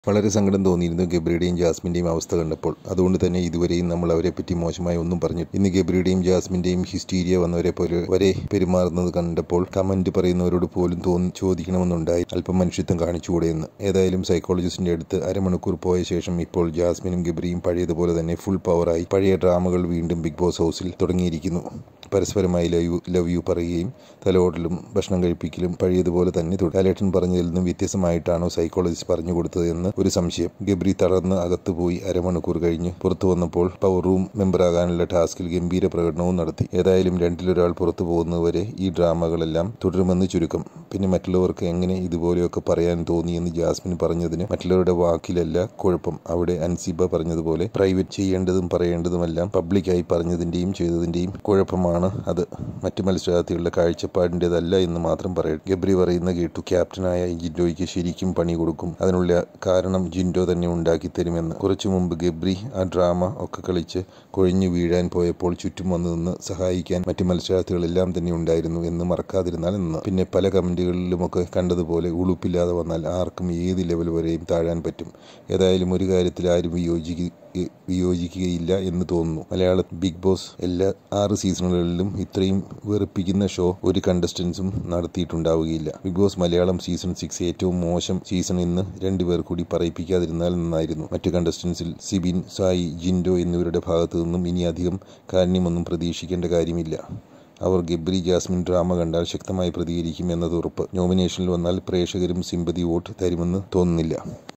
വളരെ സങ്കടം തോന്നിയിരുന്നു ഗബ്രിയുടെയും ജാസ്മിൻ്റെയും അവസ്ഥ കണ്ടപ്പോൾ. അതുകൊണ്ട് തന്നെ ഇതുവരെയും നമ്മൾ അവരെപ്പറ്റി മോശമായി ഒന്നും പറഞ്ഞിട്ട് ഇന്ന് ഗബ്രിയുടെയും ജാസ്മിൻ്റെയും ഹിസ്റ്റീരിയ വന്നവരെ പോലെ വരെ പെരുമാറുന്നത് കണ്ടപ്പോൾ കമന്റ് പറയുന്നവരോട് പോലും ചോദിക്കണമെന്നുണ്ടായി, അല്പം മനുഷ്യത്വം കാണിച്ചുകൂടെ എന്ന്. ഏതായാലും സൈക്കോളജിസ്റ്റിന്റെ അടുത്ത് അരമണിക്കൂർ പോയ ശേഷം ഇപ്പോൾ ജാസ്മിനും ഗബ്രിയും പഴയതുപോലെ തന്നെ ഫുൾ പവറായി പഴയ ഡ്രാമകൾ വീണ്ടും ബിഗ് ബോസ് ഹൗസിൽ തുടങ്ങിയിരിക്കുന്നു. പരസ്പരമായി ലവ് യു പറയുകയും തലോടലും ഭക്ഷണം കഴിപ്പിക്കലും പഴയതുപോലെ തന്നെ തുടരും. ലാലേട്ടൻ പറഞ്ഞതിൽ നിന്നും വ്യത്യസ്തമായിട്ടാണോ സൈക്കോളജിസ്റ്റ് പറഞ്ഞു കൊടുത്തത് എന്ന് ഒരു സംശയം. ഗബ്രി തളർന്ന് അകത്തുപോയി അരമണിക്കൂർ കഴിഞ്ഞ് പുറത്തു വന്നപ്പോൾ പവർ റൂം മെമ്പറാകാനുള്ള ടാസ്കിൽ ഗംഭീര പ്രകടനവും നടത്തി. ഏതായാലും രണ്ടിലൊരാൾ പുറത്തു പോകുന്നതുവരെ ഈ ഡ്രാമകളെല്ലാം തുടരുമെന്ന് ചുരുക്കം. പിന്നെ മറ്റുള്ളവർക്ക് എങ്ങനെ ഇതുപോലെയൊക്കെ പറയാൻ തോന്നിയെന്ന് ജാസ്മിൻ പറഞ്ഞതിന് മറ്റുള്ളവരുടെ വാക്കിലല്ല കുഴപ്പം, അവിടെ അൻസിബ പറഞ്ഞതുപോലെ പ്രൈവറ്റ് ചെയ്യേണ്ടതും പറയേണ്ടതുമെല്ലാം പബ്ലിക്കായി പറഞ്ഞതിന്റെയും ചെയ്തതിന്റെയും കുഴപ്പമാണ് അത്. മറ്റു മത്സരാർത്ഥികളുടെ കാഴ്ചപ്പാടിൻ്റെതല്ല എന്ന് മാത്രം പറയട്ടെ. ഗബ്രി പറയുന്ന കേട്ടു, ക്യാപ്റ്റനായ ജിൻഡോയ്ക്ക് ശരിക്കും പണി കൊടുക്കും, അതിനുള്ള കാരണം ജിൻഡോ തന്നെ ഉണ്ടാക്കി തരുമെന്ന്. കുറച്ചു മുമ്പ് ഗബ്രി ആ ഡ്രാമ ഒക്കെ കളിച്ച് കൊഴിഞ്ഞു വീഴാൻ പോയപ്പോൾ ചുറ്റും വന്നു നിന്ന് സഹായിക്കാൻ മറ്റു മത്സരാർത്ഥികളെല്ലാം തന്നെ ഉണ്ടായിരുന്നു എന്ന് മറക്കാതിരുന്നാൽ എന്ന്. പിന്നെ പല കമന്റുകളിലുമൊക്കെ കണ്ടതുപോലെ ഉളുപ്പില്ലാതെ വന്നാൽ ആർക്കും ഏത് ലെവൽ വരെയും താഴാൻ പറ്റും. ഏതായാലും ഒരു കാര്യത്തിൽ ആരും വിയോജിക്കുകയില്ല എന്ന് തോന്നുന്നു. മലയാള ബിഗ് ബോസ് എല്ലാ 6 സീസണുകളിലും ഇത്രയും വെറുപ്പിക്കുന്ന ഷോ ഒരു കണ്ടസ്റ്റൻസും നടത്തിയിട്ടുണ്ടാവുകയില്ല. ബിഗ് ബോസ് മലയാളം സീസൺ 6 ഏറ്റവും മോശം സീസൺ എന്ന് 2 പേർ കൂടി പറയിപ്പിക്കാതിരുന്നാൽ നന്നായിരുന്നു. മറ്റു കണ്ടസ്റ്റൻസിൽ സിബിൻ, സായി, ജിൻഡോ എന്നിവരുടെ ഭാഗത്തു നിന്നും ഇനി അധികം കാരുണ്യമൊന്നും പ്രതീക്ഷിക്കേണ്ട കാര്യമില്ല. അവർ ഗബ്രി ജാസ്മിൻ ഡ്രാമ കണ്ടാൽ ശക്തമായി പ്രതികരിക്കും എന്നത് ഉറപ്പ്. നോമിനേഷനിൽ വന്നാൽ പ്രേക്ഷകരും സിമ്പതി വോട്ട് തരുമെന്ന് തോന്നുന്നില്ല.